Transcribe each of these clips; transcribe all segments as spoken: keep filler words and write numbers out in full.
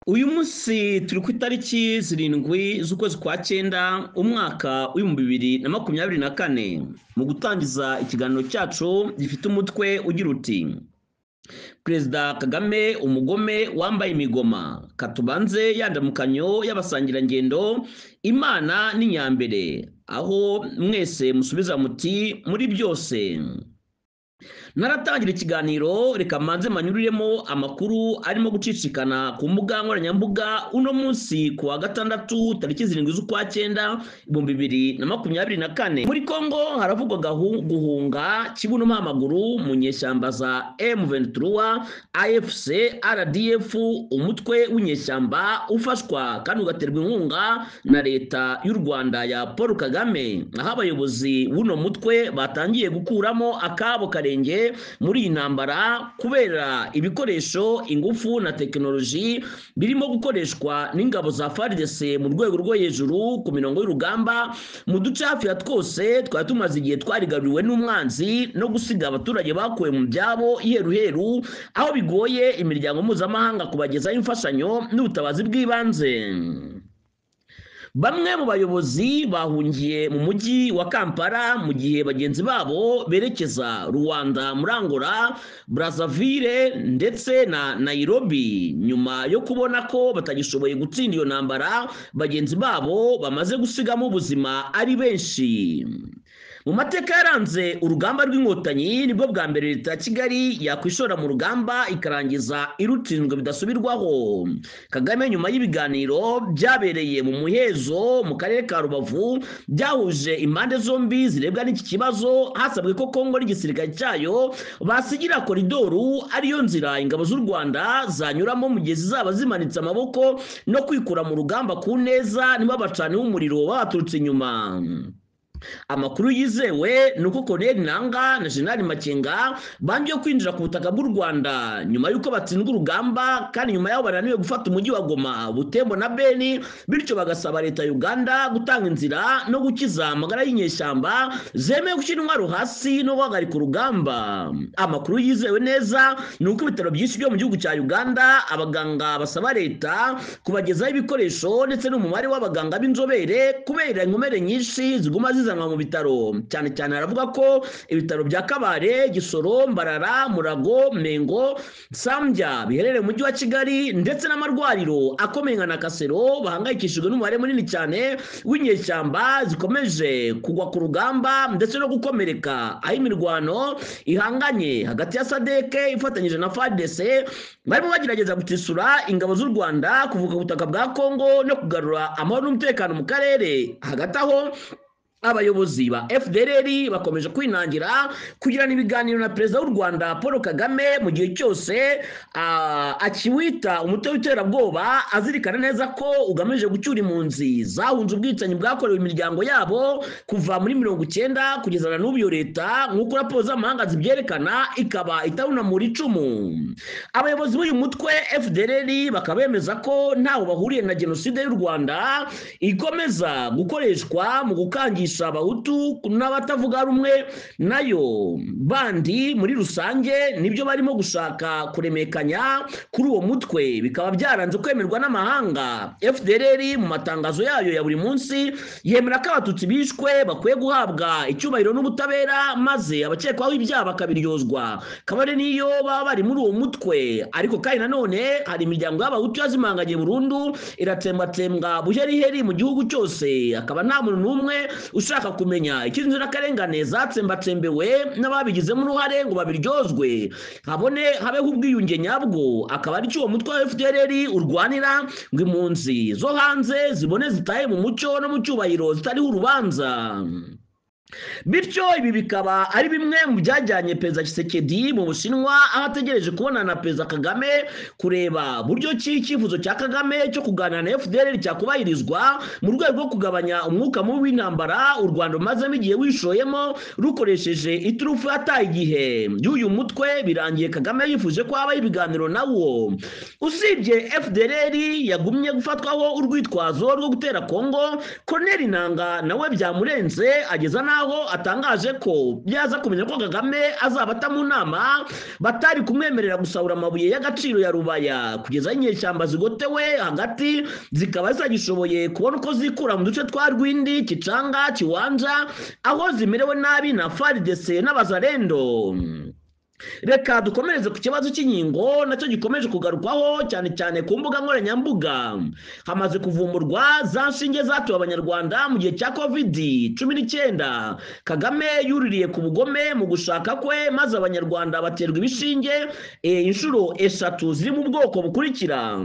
Uyu munsi turi ku itariki zirindwi z'ukwezi kwa cyenda umwaka w'ibihumbi bibiri na makumyabiri na kane. Mu gutangiza ikiganiro cyacu gifite umutwe ugira uti Perezida Kagame umugome wambaye imigoma, katubanze yandamukanyo y'abasangirangendo, Imana n'inyambere, aho mwese musubiza muti muri byose. Naratangira ikiganiro reka manze manyuriremo amakuru arimo gucicikana ku mbuga nkoranyambuga uno munsi ku wa gatandatu tariki zirindwi z'ukwa cyenda ibihumbi bibiri na makumyabiri na kane. Muri Kongo haravugwa guhunga kibuno mpamaguru mu nyeshyamba za M vingt-trois, A F C, R D F, umutwe w'inyeshyamba ufashwa kandi ugaterwa inkunga na leta y'u Rwanda ya Paul Kagame, aho abayobozi w'uno mutwe batangiye gukuramo akabo karenge muri iyi ntambara kubera ibikoresho, ingufu na tekinoloji birimo gukoreshwa n'ingabo za F A R D C mu rwego rwo hejuru ku mirongo y'urugamba mu duce hafi ya twose twari tumaze igihe twarigaruriwe n'umwanzi no gusiga abaturage bakuwe mu byabo iheruheru, aho bigoye imiryango mpuzamahanga kubagezaho imfashanyo n'ubutabazi bw'ibanze. Bamwe mu bayobozi bahungiye mu mujyi wa Kampala mu gihe bagenzi babo berekeza Rwanda, muri Angola, Brazzaville ndetse na Nairobi, nyuma yo kubona ko batagishoboye gutsinda iyo ntambara bagenzi babo bamaze gusigamo ubuzima ari benshi. Mu mateka yaranze urugamba rw'inkotanyi nibwo bwa mbere leta ya Kigali yakwishora mu rugamba ikarangiza irutsinzwe bidasubirwaho. Kagame nyuma y'ibiganiro byabereye mu Muhezo mu karere ka Rubavu byahuje impande zombi zirebwa n'iki kibazo, hasabwe ko Kongo n'igisirikare cyayo basigira koridoru ariyo nzira ingabo z'u Rwanda zanyuramo mu gihe zizaba zimanitse amaboko no kwikura mu rugamba ku neza ntibabacaniho umuriro babaturutse inyuma. Amakuru yizewe nuko Colonel Nanga na General Makenga bangiye kwinjira ku butaka bw'u Rwanda nyuma yuko batsindwa urugamba kandi nyuma yaho bananiwe gufata umujyi wa Goma, Butembo na Beni, bityo bagasaba leta ya Uganda gutanga inzira no gukiza amagara y'inyeshyamba zemeye gushyira intwaro hasi no guhagarika urugamba. Amakuru yizewe neza nuko ibitaro byinshi byo mu gihugu cya Uganda abaganga basaba leta kubagezaho ibikoresho ndetse n'umubare w'abaganga b'inzobere kubera inkomere nyinshi ziguma ziza mu bitaro, cyane cyane aravuga ko ibitaro bya Kabare, Gisoro, Mbarara, Murago, Mengo, Sambya biherereye mu mujyi wa Kigali ndetse n'amarwariro akomeye nka Nakasero bahangayikishijwe n'umubare munini cyane w'inyeshyamba zikomeje kugwa ku rugamba ndetse no gukomereka, aho imirwano ihanganye hagati ya Sadeke ifatanyije na F A R D C barimo bagerageza gutisura ingabo z'u Rwanda kuvuka ubutaka bwa Kongo no kugarura amahoro n'umutekano mu karere. Hagati aho abayobozi ba F D L R bakomeje kwinangira kugirana ibiganiro na perezida w'u Rwanda Paul Kagame mu gihe cyose akiwita umutwe w'iterabwoba, azirikana neza ko ugamije gucyura impunzi zahunze ubwicanyi bwakorewe imiryango yabo kuva muri mirongo icyenda kugeza na n'ubu iyo leta nk'uko raporo z'amahanga zibyerekana ikaba itarunamura icumu. Abayobozi b'uyu mutwe F D L R bakaba bemeza ko ntaho bahuriye na jenoside y'u Rwanda ikomeza gukoreshwa mu gukangisha abahutu n'abatavuga rumwe nayo bandi muri rusange, nibyo barimo gushaka kuremekanya kuri uwo mutwe, bikaba byaranze kwemerwa n'amahanga. F D L R mu matangazo yayo ya buri munsi yemera ko abatutsi bishwe bakwiye guhabwa icyubahiro n'ubutabera maze abakekwaho ibyaha bakabiryozwa kabare niyo baba bari muri uwo mutwe. Ariko kandi nanone hari imiryango y'abahutu yazimanganye burundu iratsembatembwa buheriheri mu gihugu cyose, akaba nta muntu n'umwe ushaka kumenya icy'inzirakarengane zatsembatsembewe n'ababigizemo uruhare ngo babiryozwe habone habeho ubwiyunge nyabwo. Akaba ari cyo uwo mutwe wa F D L R urwanira ngo impunzi zo hanze zibone zitahe mu mucyo no mu cyubahiro zitariho urubanza. Bityo ibi bikaba ari bimwe mu byajyanye Perezida Tshisekedi mu Bushinwa, aho ategereje kubonana na Perezida Kagame kureba buryo ki icyifuzo cya Kagame cyo kuganira na F D L R cyakubahirizwa mu rwego rwo kugabanya umwuka mubi w'intambara u Rwanda rumazemo igihe wishoyemo rukoresheje iturufu yataye igihe y'uyu mutwe. Birangiye Kagame yifuje ko habaho ibiganiro nawo. Usibye F D L R yagumye gufatwaho urwitwazo rwo gutera Kongo, Colonel Nanga nawe byamurenze ageza na naho atangaje ko byaza kumenya ko Kagame azaba mu nama batari kumwemerera gusahura amabuye y'agaciro ya Rubaya kugeza inyeshyamba zigotewe hagati zikaba zagishoboye kubona uko zikura mu duce twa Rwindi, Kicanga, Kiwanja aho zimerewe nabi na F A R D C n'abazarendo. Reka dukomereze ku kibazo cy'inkingo nacyo gikomeje kugarukwaho cyane cyane ku mbuga nkoranyambuga. Hamaze kuvumburwa za nshinge zatuwe abanyarwanda mu gihe cya covid cumi n'icyenda. Kagame yuririye ku bugome mu gushaka kwe maze abanyarwanda baterwa ibishinge e, inshuro eshatu ziri mu bwoko bukurikira.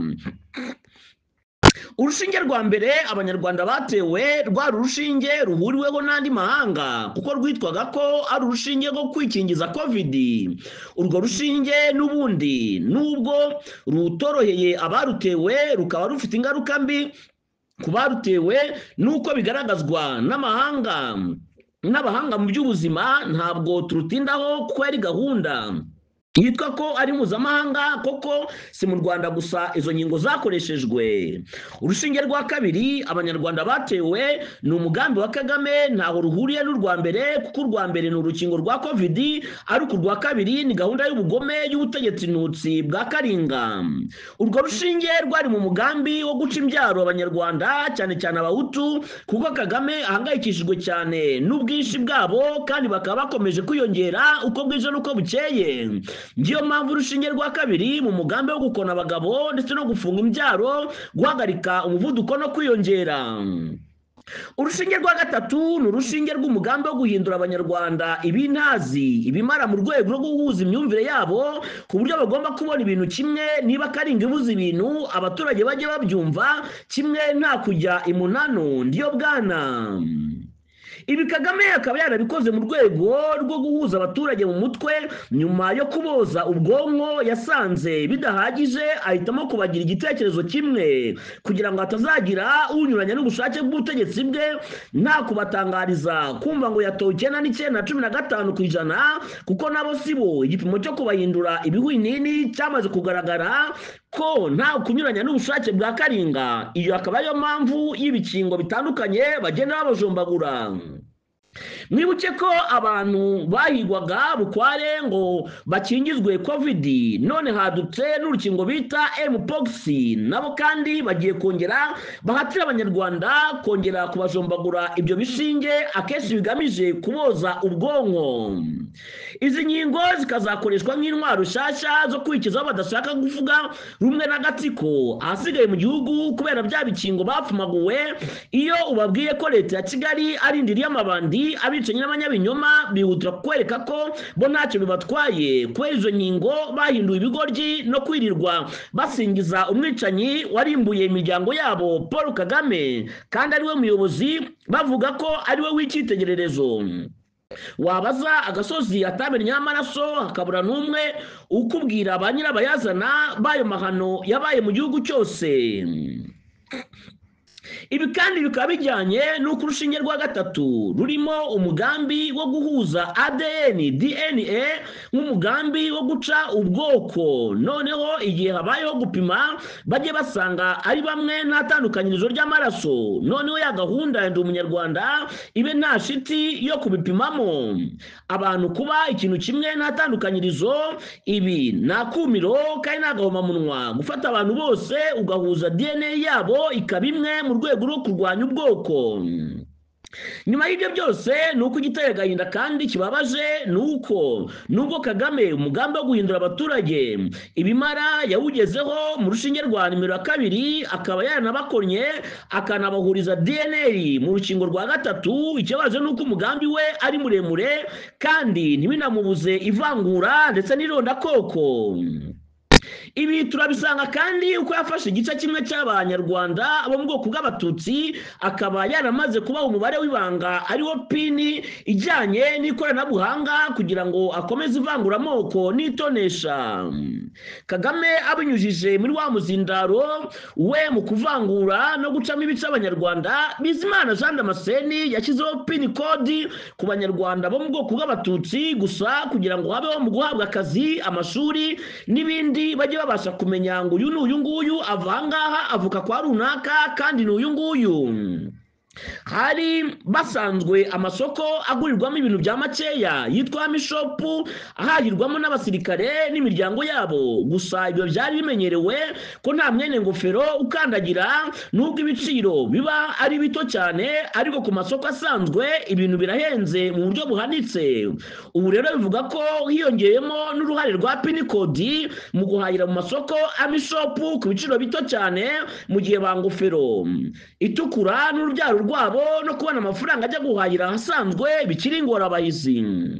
Urushinge rwa mbere abanyarwanda batewe rwari urushinge ruhuriweho n'andi mahanga kuko rwitwaga ko ari urushinge rwo kwikingiza covid. Urwo rushinge n'ubundi nubwo rutoroheye abarutewe rukaba rufite ingaruka mbi ku barutewe nuko bigaragazwa n'amahanga n'abahanga mu by'ubuzima. Ntabwo turutindaho kuko ari gahunda yitwa ko ari mpuzamahanga koko si mu Rwanda gusa izo nkingo zakoreshejwe. Urushinge rwa kabiri abanyarwanda batewe ni umugambi wa Kagame, ntaho ruhuriye n'urwa mbere kuko urwa mbere ni urukingo rwa covid ariko urwa kabiri ni gahunda y'ubugome y'ubutegetsi nutsi bwa Karinga. Urwo rushinge rwari mu mugambi wo guca imbyaro abanyarwanda cyane cyane abahutu kuko Kagame ahangayikishijwe cyane n'ubwinshi bwabo kandi bakaba bakomeje kwiyongera uko bwije n'uko bukeye. Ngiyo mpamvu urushinge rwa kabiri mu mugambi wo gukona abagabo ndetse no gufunga imbyaro, guhagarika umuvuduko no kwiyongera. Urushinge rwa gatatu ni urushinge rw'umugambi wo guhindura abanyarwanda ibintazi ibimara mu rwego rwo guhuza imyumvire yabo ku buryo bagomba kubona ibintu kimwe. Niba Karinga ibuze ibintu abaturage bajye babyumva kimwe nta kujya imunano. Ndiyo bwana. Ibi Kagame akaba yarabikoze mu rwego rwo guhuza abaturage mu mutwe. Nyuma yo kuboza ubwonko yasanze bidahagije ahitamo kubagira igitekerezo kimwe kugira ngo hatazagira unyuranya n'ubushake bw'ubutegetsi bwe, nta kubatangariza kumva ngo yatowe icyenda n'icyenda na cumi na gatanu ku ijana kuko nabo sibo. Igipimo cyo kubahindura ibihwinini cyamaze kugaragara ko nta kunyuranya n'ubushake bwa Karinga. Iyo akaba ariyo mpamvu y'ibikingo bitandukanye bagenda babajombagura. Mwibuke ko abantu bahigwaga bukware ngo bakingizwe covid, none hadutse n'urukingo bita mpox, nabo kandi bagiye kongera bahatira abanyarwanda kongera kubajombagura ibyo bishinge akenshi bigamije kuboza ubwonko. Izi nkingo zikazakoreshwa nk'intwaro nshyashya zo kwikiza badashaka kuvuga rumwe n'agatsiko ahasigaye mu gihugu kubera bya bikingo bapfumaguwe. Iyo ubabwiye ko leta ya Kigali ari indiri y'amabandi abicanyi n'abanyabinyoma bihutira kwereka ko bo ntacyo bibatwaye kubera izo nkingo bahinduye ibigoryi no kwirirwa basingiza umwicanyi warimbuye imiryango yabo Paul Kagame kandi ariwe muyobozi bavuga ko ariwe w'icyitegererezo. Wabaza agasozi atamenyeho amaraso hakabura n'umwe ukubwira ba nyirabayazana b'ayo mahano yabaye mu gihugu cyose. Ibi kandi bikaba bijyanye n'uko urushinge rwa gatatu rurimo umugambi wo guhuza A D N D N A nk'umugambi wo guca ubwoko. Noneho igihe habayeho gupima bajye basanga ari bamwe nta tandukanyirizo ry'amaraso, noneho ya gahunda ya Ndi Umunyarwanda ibe nta shiti yo kubipimamo abantu kuba ikintu kimwe nta tandukanyirizo. Ibi nta kumiro kandi nta gahomamunwa gufata abantu bose ugahuza D N A yabo ikaba imwe mu rwego rwo kurwanya ubwoko. Nyuma y'ibyo byose nuko igiteye agahinda kandi kibabaje nuko nubwo Kagame umugambi wo guhindura abaturage ibimara yawugezeho mu rushinge rwa nimero ya kabiri akaba yaranabakonye akanabahuriza D N A mu rukingo rwa gatatu. Ikibazo nuko umugambi we ari muremure kandi ntibinamubuze ivangura ndetse n'irondakoko. Ibi turabisanga kandi uko yafashe igice kimwe cy'abanyarwanda bo mu bwoko bw'abatutsi akaba yaramaze kubaha umubare w'ibanga ariwo pini ijyanye n'ikoranabuhanga kugira ngo akomeze ivanguramoko n'itonesha. Kagame abinyujije muri wa muzindaro we mu kuvangura no gucamo ibice abanyarwanda. Bizimana Jean Damascene yashyizeho pini code ku banyarwanda bo mu bwoko bw'abatutsi gusa kugira ngo habeho mu guhabwa akazi, amashuri n'ibindi bajye babasha kumenya ngo uyu n'uyu nguyu ava ngaha avuka kwa runaka kandi n'uyu nguyu. hari basanzwe amasoko agurirwamo ibintu bya makeya yitwa mishopu ahahirwamo n'abasirikare n'imiryango yabo. Gusa ibyo byari bimenyerewe ko nta mwene ngofero ukandagira, nubwo ibiciro biba ari bito cyane, ariko ku masoko asanzwe ibintu birahenze mu buryo buhanitse. Ubu rero bivuga ko hiyongeyemo n'uruhare rwa pinikodi mu guhahira mu masoko amishopu ku biciro bito cyane, mu gihe ba ngofero itukura n'urubyaro rwabo no kubona amafaranga ajya guhahira ahasanzwe bikiri ingorabahizi.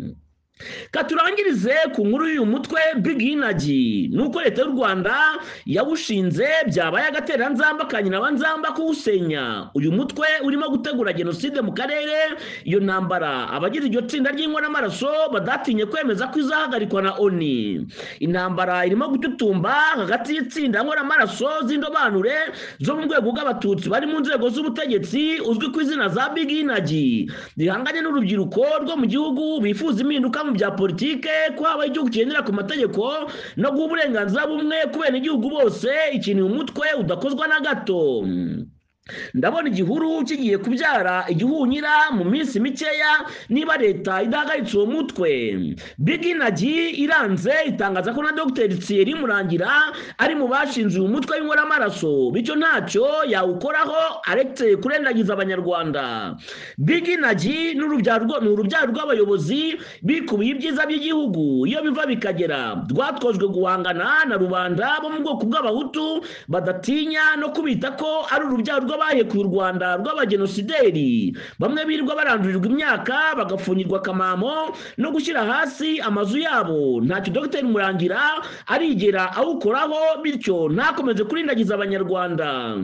Katurangirize ku nkuru y'uyu mutwe Big Energy. Nuko leta y'u Rwanda yawushinze byabaye agateranzamba kanyina nzamba kuwusenya. Uyu mutwe urimo gutegura genocide mu karere. Iyo ntambara abagize iryo tsinda ry'inkono amaraso badatinye kwemeza ko izahagarikwa na O N U. Intambara irimo gututumba hagati y'itsinda nkora amaraso z'indobanure zo mu rwego rw'abatutsi bari mu nzego z'ubutegetsi uzwi ku izina za Big Energy, rihanganye n'urubyiruko rwo mu gihugu bifuza impinduka mu bya politike, ko habaye igihugu kigendera ku mategeko no guha uburenganzira bumwe ku bene igihugu bose, ikintu umutwe udakozwa na gato. Ndabona igihuru kigiye kubyara igihunyira mu minsi mikeya niba leta idahagaritse uwo mutwe. Big Energy iranze itangaza ko na Dr Thierry Murangira ari mu bashinze uyu mutwe w'inkora amaraso, bityo ntacyo yawukoraho aretse kurendagiza abanyarwanda. Big Energy n'urubyaro n'urubyaro rw'abayobozi bikubiye ibyiza by'igihugu iyo biva bikagera, rwatkozwe guhangana na rubanda bo mu bwoko bw'abahutu badatinya no kubita ko ari urubyaro bahekuye u Rwanda rw'abagenosideri. Bamwe birirwa barandurirwa imyaka bagafungirwa akamamo no gushyira hasi amazu yabo. Ntacyo Dr Murangira arigera awukoraho, bityo ntakomeze kurindagiza abanyarwanda.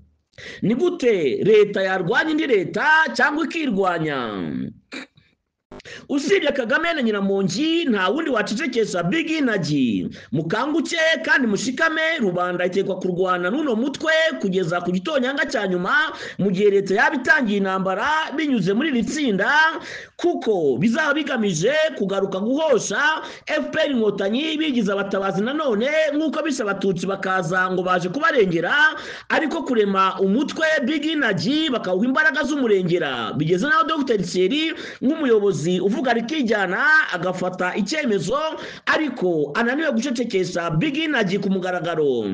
Ni gute leta yarwanya indi leta cyangwa ikirwanya? Usibye Kagame na Nyiramongi nta wundi wacecekesha Big Energy. Mukanguke kandi mushikame, rubanda itekwa kurwana n'uno mutwe kugeza ku gitonyanga cya nyuma, mu gihe leta yabitangiye intambara binyuze muri ritsinda, kuko bizaba bigamije kugaruka guhosha F P R inkotanyi bigize abatabazi nanone nk'uko bisha abatutsi bakaza ngo baje kubarengera, ariko kurema umutwe Big Energy bakawuha imbaraga z'umurengera. Bigeze naho Dr Thierry nk'umuyobozi uvuga rikijyana agafata icyemezo, ariko ananiwe gucecekesha Big Energy ku mugaragaro.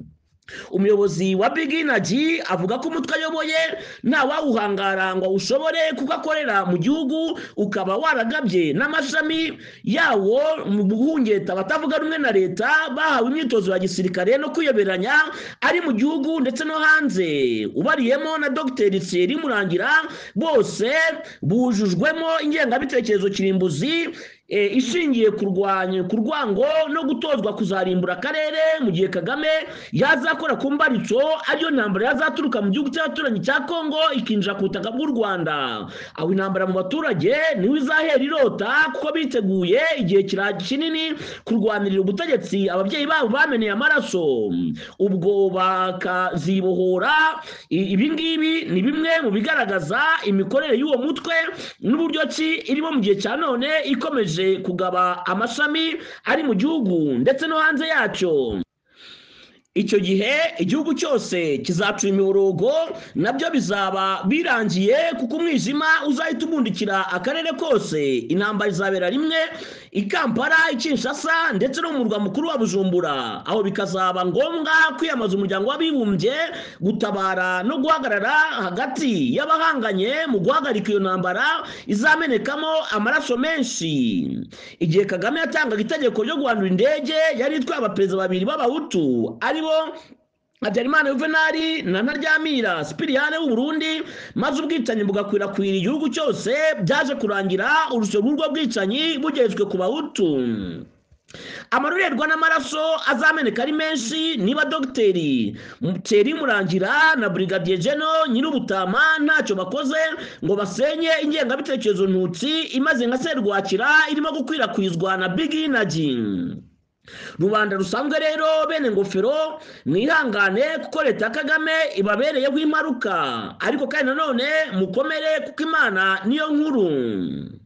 Umuyobozi wa Big Energy avuga ko umutwe ayoboye nta wawuhangara ngo ushobore kuko akorera mu gihugu, ukaba waragabye n'amashami yawo mu guhungeta batavuga rumwe na leta, bahawe imyitozo ya gisirikare no kwiyoberanya ari mu gihugu ndetse no hanze. Ubariyemo na Dr Thierry Murangira, bose bujujwemo ingengabitekerezo kirimbuzi E, ishingiye kurwanya kurwango no gutozwa kuzarimbura akarere, mu gihe Kagame yazakora ku mbaritso ariyo ntambara yazaturuka mu gihugu cy'abaturanyi cya Kongo ikinjira ku butaka bw'u Rwanda. Aho intambara mu baturage niwe izahera irota, kuko biteguye igihe kinini kurwanirira ubutegetsi ababyeyi babo bameneye amaraso. Ubwo bakazibohora. Ibi ngibi ni bimwe mu bigaragaza imikorere y'uwo mutwe n'uburyo ki irimo mu gihe cya none ikomeje kugaba amashami ari mu gihugu ndetse no hanze yacyo. Icyo gihe igihugu cyose kizacura imiborogo, nabyo bizaba birangiye, kuko umwijima uzahita ubundikira akarere kose. Intambara izabera rimwe i Kampala, i Kinshasa ndetse no mu murwa mukuru wa Bujumbura, aho bikazaba ngombwa kwiyamaza umuryango w'abibumbye gutabara no guhagarara hagati y'abahanganye mu guhagarika iyo ntambara izamenekamo amaraso menshi. Igihe Kagame yatangaga itegeko ryo guhandura indege, yari itwaye abaperezida babiri b'abahutu ari bo Habyarimana Juvenal na Ntaryamira Sipiriyane w'u Burundi, maze ubwicanyi bugakwirakwira igihugu cyose. Byaje kurangira urusyo rw'urwo bwicanyi bugezwe ku bahutu. Amarorerwa n'amaraso azameneka ari menshi niba Dr Thierry Murangira na Brigadier General Nyirubutama ntacyo bakoze ngo basenye ingengabitekerezo ntutsi imaze nka serwakira irimo gukwirakwizwa na Big Energy. Rubanda rusanzwe rero bene ngofero mwihangane, kuko leta Kagame ibabereyeho imparuka, ariko kandi nanone mukomere kuko Imana niyo nkuru.